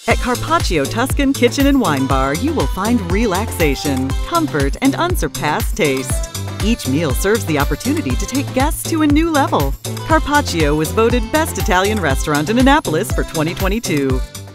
At Carpaccio Tuscan Kitchen and Wine Bar, you will find relaxation, comfort, and unsurpassed taste. Each meal serves the opportunity to take guests to a new level. Carpaccio was voted Best Italian Restaurant in Annapolis for 2022.